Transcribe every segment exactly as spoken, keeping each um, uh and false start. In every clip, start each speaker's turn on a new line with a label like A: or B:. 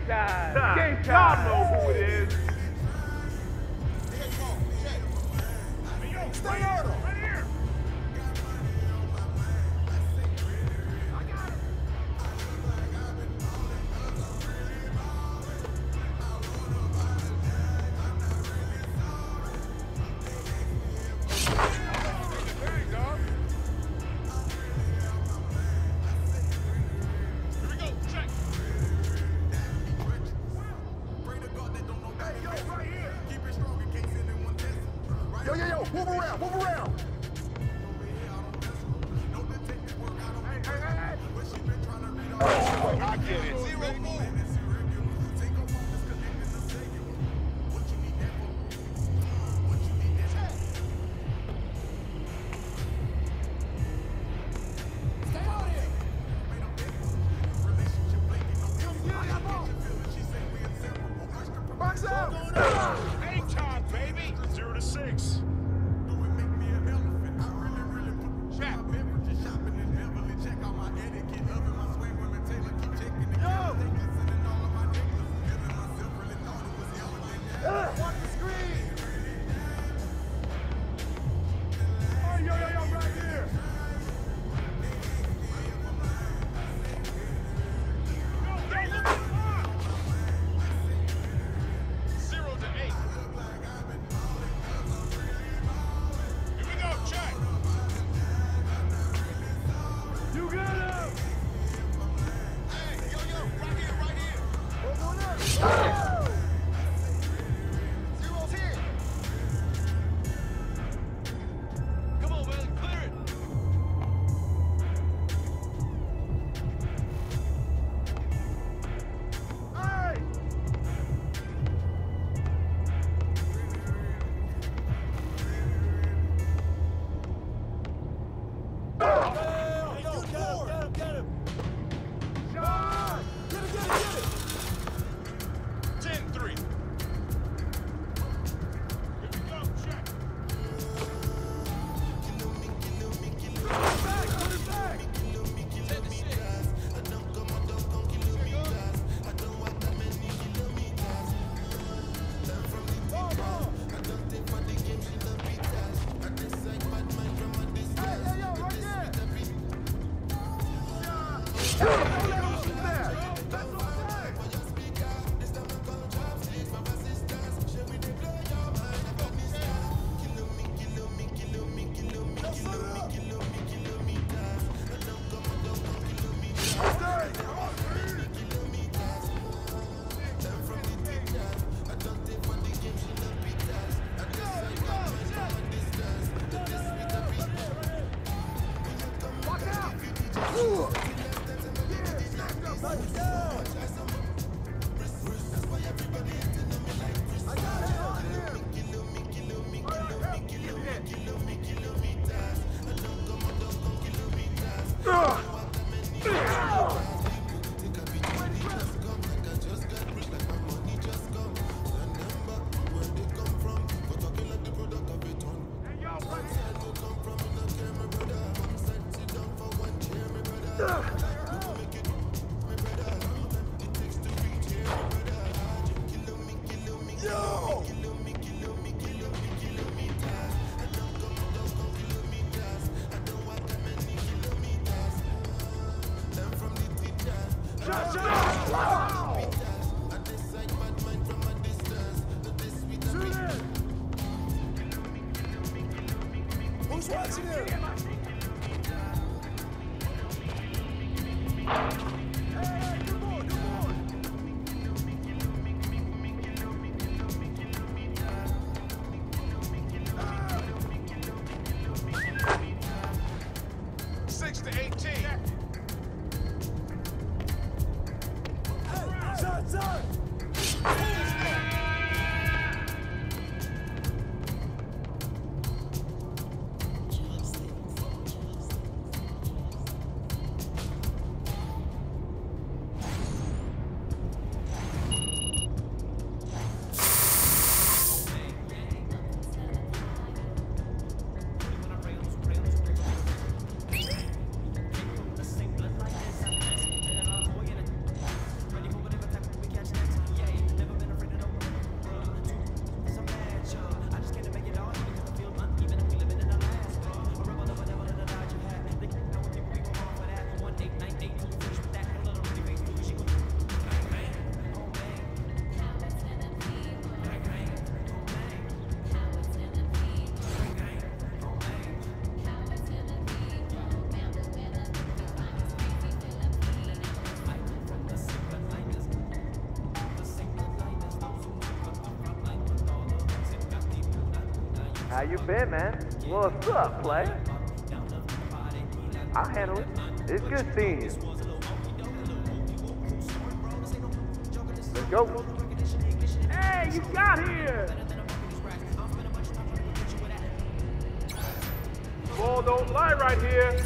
A: time. Game time.
B: Y'all know who it is.
C: Stay on him.
B: Right here.
C: Yo, yo, yo, move around, move around.
B: I get it. Zero four.
C: Box out.
B: Game time, baby. Zero to six. Check.
C: Watch the screen. Oh, yo, yo, yo, right here.
B: Zero to eight. Here we go, check.
C: You got him.
B: Hey, yo, yo, right here, right here.
C: Hold on up.
B: Zero ten. Come on, man, clear it.
C: Hey.
B: ten three. Here we go, check.
C: Who's watching him? Hey, good boy, good boy.
B: Six to eighteen.
C: Hey, shot, shot.
A: How you been, man? What's up, play? I'll handle it. It's good seeing you. Let's go.
C: Hey, you got here! Ball don't lie right here.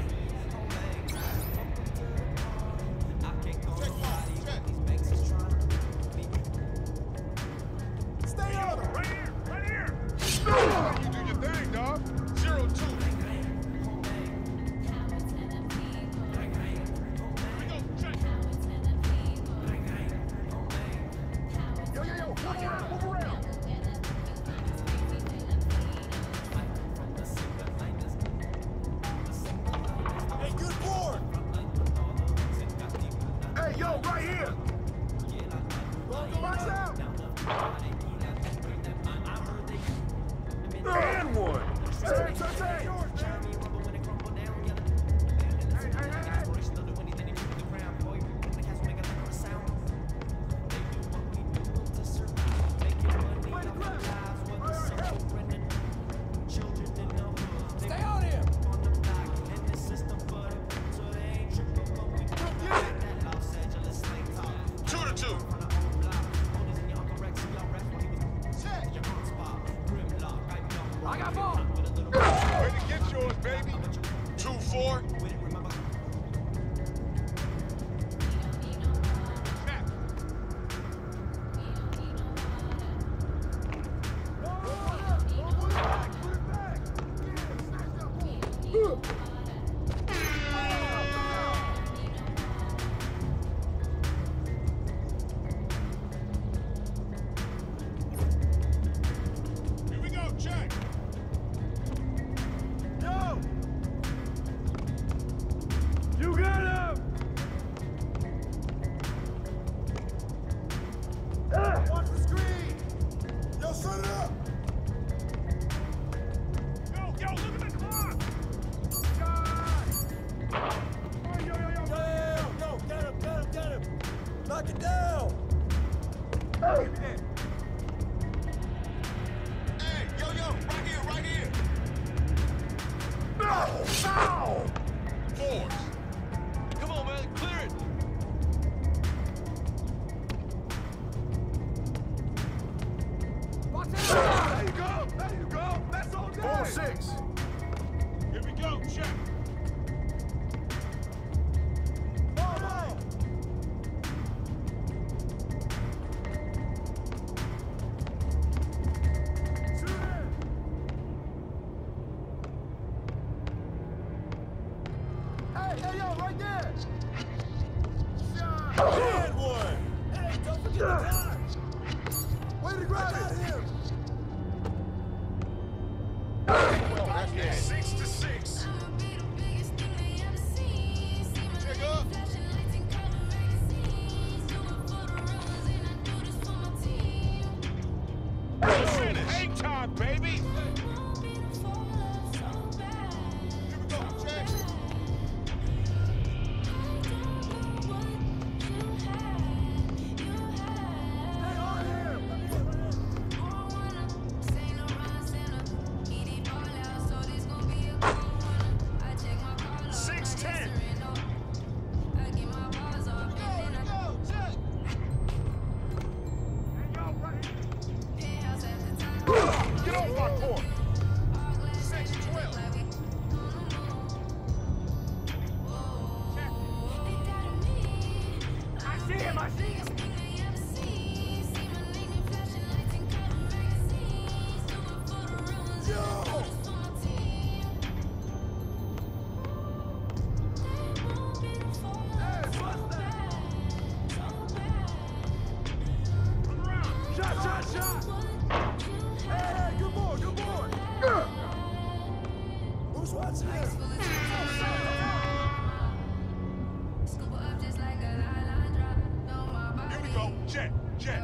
B: Stay on him.
C: Right here, right here.
B: You do your thing, dog. Zero two. Here we go. Check.
C: Yo, yo, yo, move around, move around.
B: Hey, good board.
C: Hey, yo, right here. Box out. And one. Same, same, same. Yours, man. Hey, hey, hey, hey. Play the ground. All right, help.
B: Stay on him. Two to two. Check.
C: I got ball.
B: Way to get yours, baby. Two four. Check. Here we go. Check.
C: Yo! You got him! Watch the screen!
B: Yo, set it up.
C: Yo, yo, look at the clock! God! Yo, yo, yo, yo!
B: Yo, yo, get him, get him, get him. Knock it down.
C: Hey!
B: Hey, yo, yo, right here, right here.
C: No! No!
B: Fours. Come on, man, clear it.
C: Watch out! There you go! There you go! That's all day!
B: Four six. Here we go. Check.
C: Ball, ball! Shoot it! Hey, hey, yo, right there! Shot!
B: And one. Hey, don't forget the time.
C: Way to grab him!
B: Well, that's it. Six to six. Check up. Finish. Hang time, baby. Here we go. Check.
C: Stay on him!
B: Six ten.
C: Hey, yo, right here!
B: Get off my court. Six twelve.
C: I see him, I see him! Shot, shot, shot! Hey, hey, good boy, good boy! Who's watching this?
B: Here we go. Check. Check.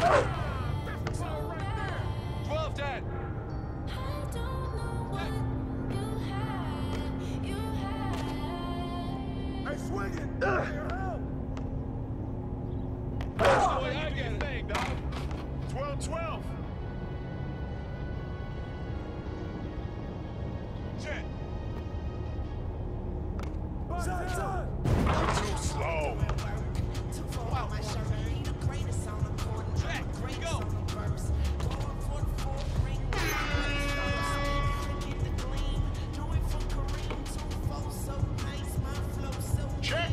B: twelve dead.
C: Hey, swinging!
B: That's the way I get it, dog. twelve twelve. Check.
C: Shot, shot!
B: Too slow. Check. Go. Check.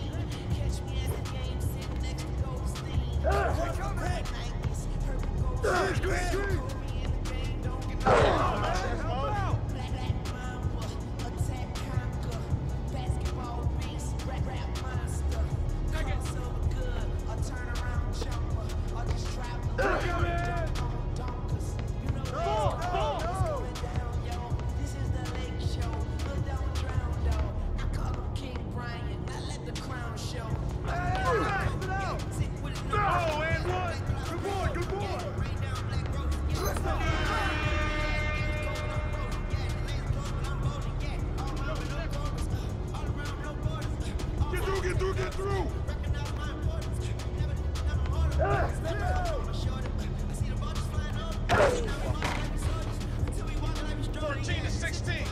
B: Oh, and one.
C: Good boy, good boy!
B: Get through, get through, get through. thirteen to sixteen.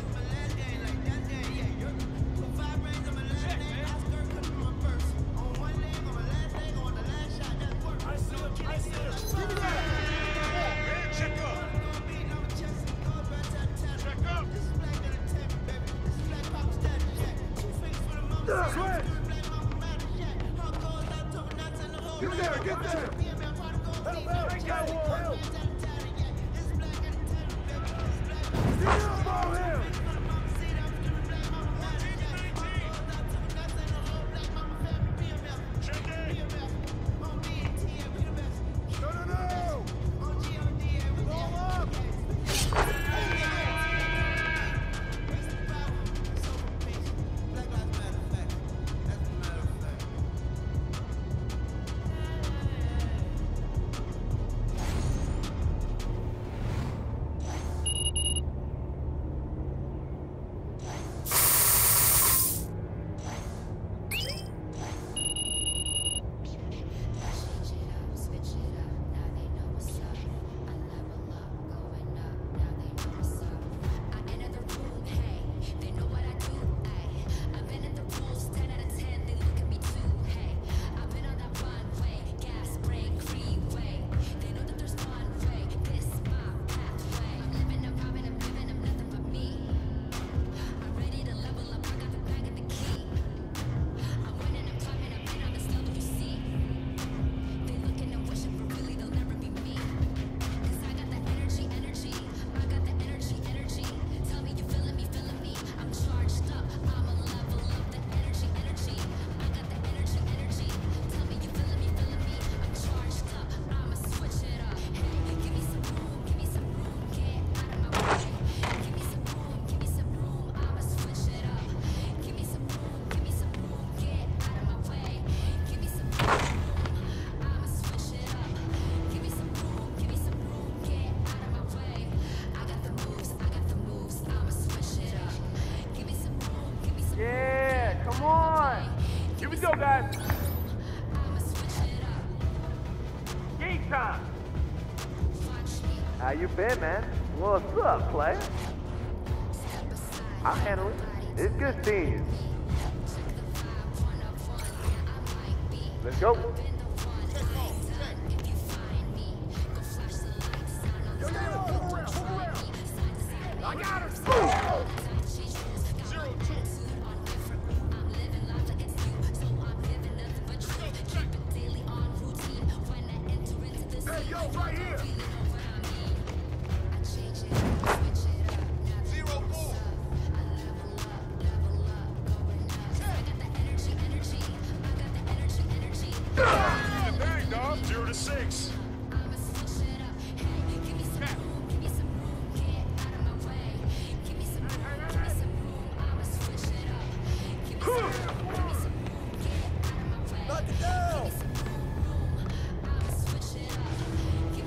B: Check, man.
C: I see him, I see him!
B: Man, check up. Check up.
C: Swing! Get there, get there! Help, help, help, help! Get up on him!
B: Check in.
C: No, no, no! Ball up!
A: Yeah, come on. Here we go, guys. Game time. How you been, man? What's up, player? I'll handle it. It's good seeing you. Let's go.
C: I got him!
B: Zero two.
C: Hey, yo, right here!
B: Zero four. Bang, dog. Zero to six.
C: Knock it down!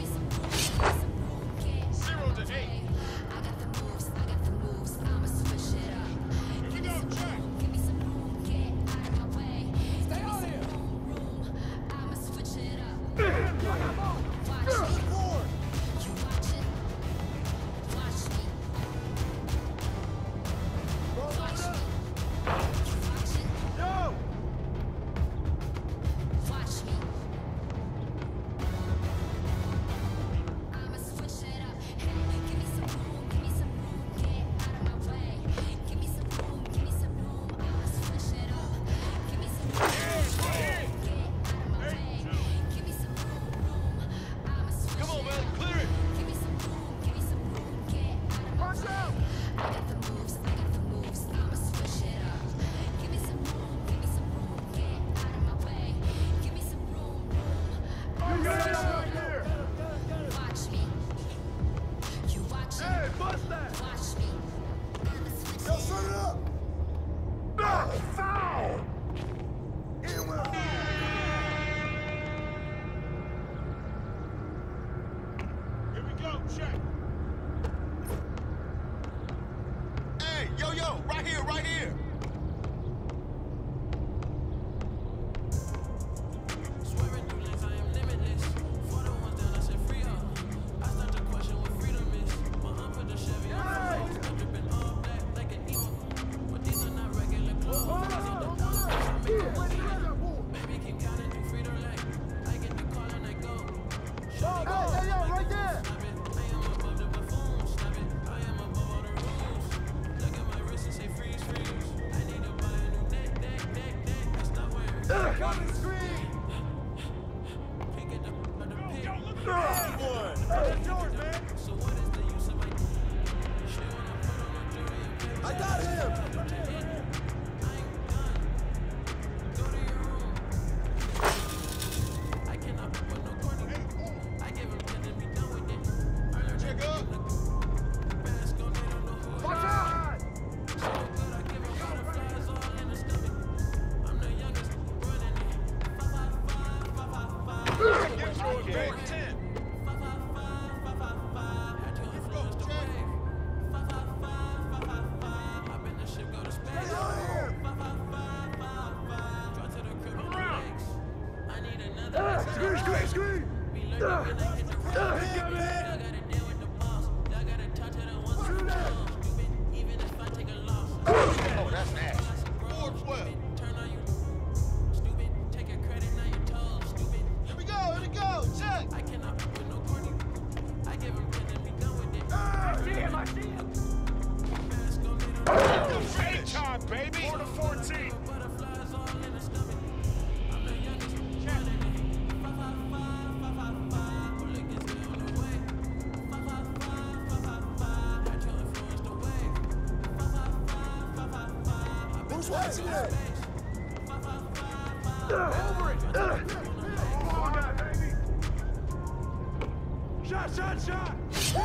C: Shot, shot, shot!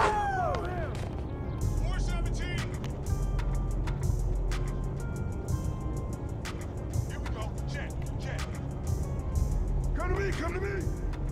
B: four seventeen! Here we go. Check, check.
C: Come to me, come to me!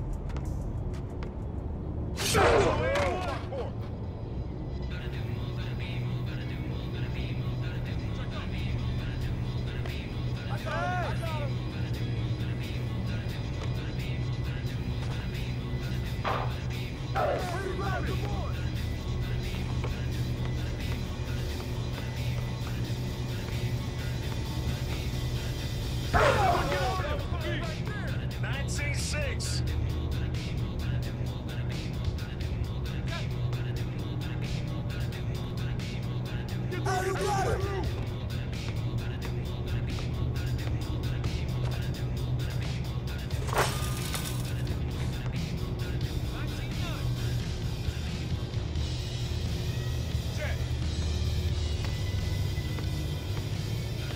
B: nine C six.
C: Oh, you got it!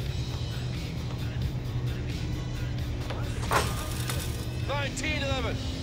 B: nineteen eleven.